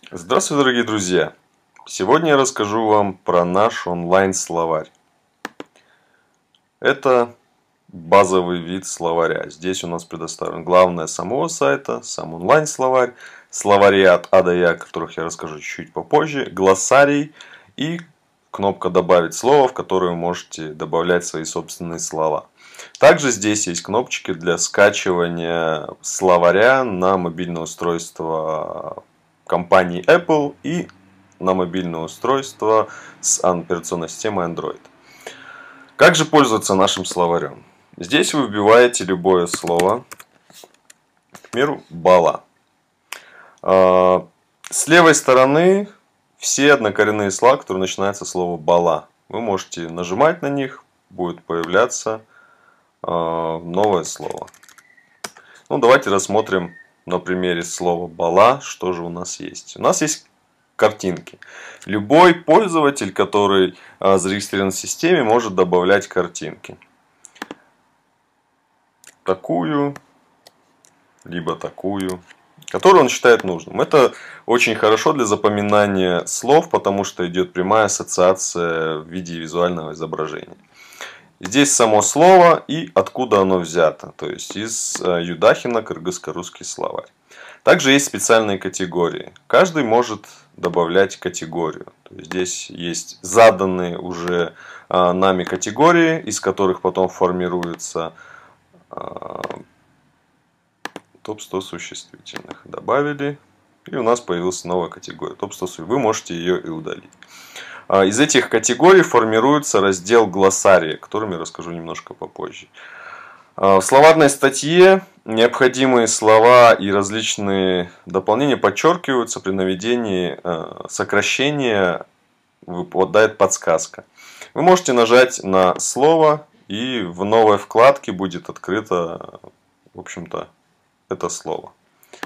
Здравствуйте, дорогие друзья! Сегодня я расскажу вам про наш онлайн-словарь. Это базовый вид словаря. Здесь у нас предоставлен главное самого сайта, сам онлайн-словарь, словари от А до Я, о которых я расскажу чуть попозже, глоссарий и кнопка «Добавить слово», в которую вы можете добавлять свои собственные слова. Также здесь есть кнопочки для скачивания словаря на мобильное устройство компании Apple и на мобильное устройство с операционной системой Android. Как же пользоваться нашим словарем? Здесь вы вбиваете любое слово, к примеру, бала. С левой стороны все однокоренные слова, которые начинаются со слова бала. Вы можете нажимать на них, будет появляться новое слово. Ну, давайте рассмотрим на примере слова бала, что же у нас есть. У нас есть картинки. Любой пользователь, который зарегистрирован в системе, может добавлять картинки. Такую, либо такую, которую он считает нужным. Это очень хорошо для запоминания слов, потому что идет прямая ассоциация в виде визуального изображения. Здесь само слово и откуда оно взято, то есть из Юдахина кыргызско-русский словарь. Также есть специальные категории. Каждый может добавлять категорию. То есть здесь есть заданные уже нами категории, из которых потом формируется топ-100 существительных. Добавили, и у нас появилась новая категория. Топ-100 существительных. Вы можете ее и удалить. Из этих категорий формируется раздел глоссария, о котором я расскажу немножко попозже. В словарной статье необходимые слова и различные дополнения подчеркиваются при наведении сокращения, выпадает подсказка. Вы можете нажать на слово, и в новой вкладке будет открыто, в общем-то, это слово.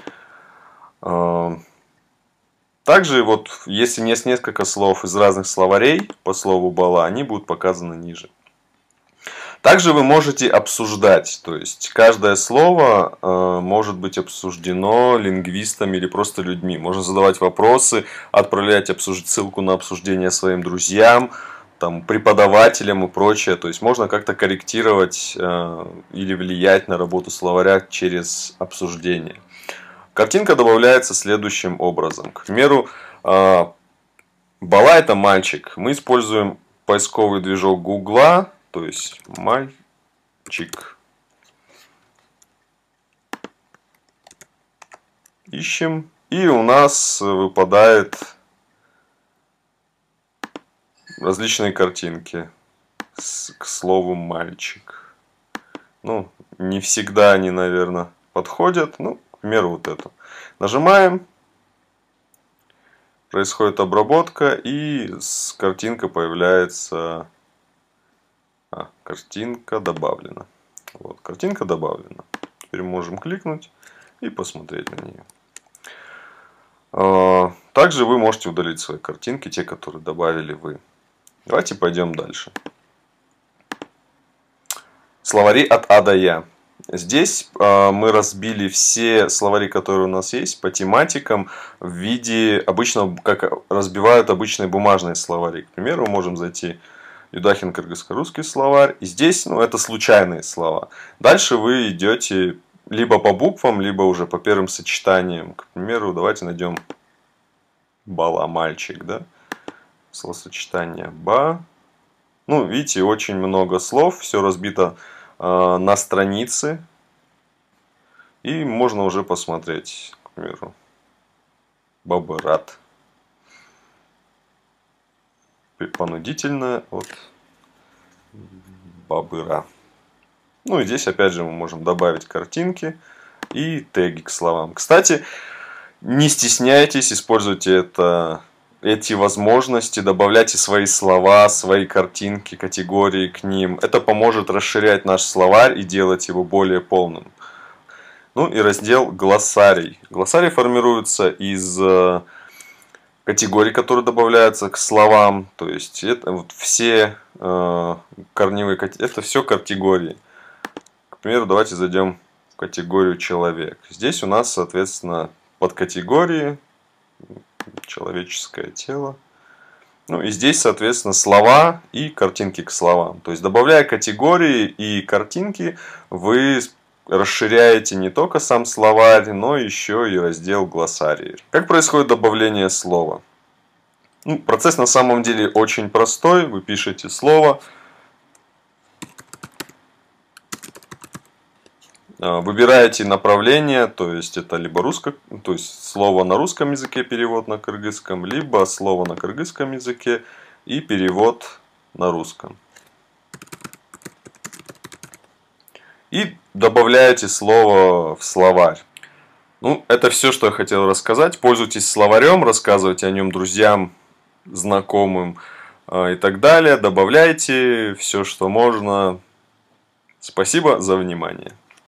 Также, вот, если есть несколько слов из разных словарей по слову бала, они будут показаны ниже. Также вы можете обсуждать, то есть каждое слово может быть обсуждено лингвистами или просто людьми. Можно задавать вопросы, отправлять ссылку на обсуждение своим друзьям, там, преподавателям и прочее. То есть можно как-то корректировать или влиять на работу словаря через обсуждение. Картинка добавляется следующим образом. К примеру, бала это мальчик. Мы используем поисковый движок Гугла, то есть мальчик. Ищем. И у нас выпадает различные картинки к слову мальчик. Ну, не всегда они, наверное, подходят. Ну, к примеру, вот эту. Нажимаем. Происходит обработка, и картинка появляется. Картинка добавлена. Вот, картинка добавлена. Теперь можем кликнуть и посмотреть на нее. Также вы можете удалить свои картинки, те, которые добавили вы. Давайте пойдем дальше. Словари от А до Я. Здесь мы разбили все словари, которые у нас есть, по тематикам в виде обычного, как разбивают обычные бумажные словари. К примеру, можем зайти в Юдахин кыргызско-русский словарь. И здесь, это случайные слова. Дальше вы идете либо по буквам, либо уже по первым сочетаниям. К примеру, давайте найдем бала, мальчик, да? Словосочетание ба. Ну, видите, очень много слов, все разбито на странице. И можно уже посмотреть, к примеру, бабырат. Понудительно от бабыра. Ну и здесь опять же мы можем добавить картинки и теги к словам. Кстати, не стесняйтесь, используйте эти возможности, добавляйте свои слова, свои картинки, категории к ним. Это поможет расширять наш словарь и делать его более полным. Ну и раздел глоссарий. Глоссарий формируется из категорий, которые добавляются к словам. То есть это вот все корневые категории. Это все категории. К примеру, давайте зайдем в категорию человек. Здесь у нас, соответственно, подкатегории. человеческое тело. Ну и здесь, соответственно, слова и картинки к словам. То есть, добавляя категории и картинки, вы расширяете не только сам словарь, но еще и раздел глоссарии. Как происходит добавление слова? Ну, процесс на самом деле очень простой. Вы пишете слово, выбираете направление, то есть это либо то есть слово на русском языке, перевод на кыргызском, либо слово на кыргызском языке и перевод на русском. И добавляете слово в словарь. Ну, это все, что я хотел рассказать. Пользуйтесь словарем, рассказывайте о нем друзьям, знакомым и так далее. Добавляйте все, что можно. Спасибо за внимание.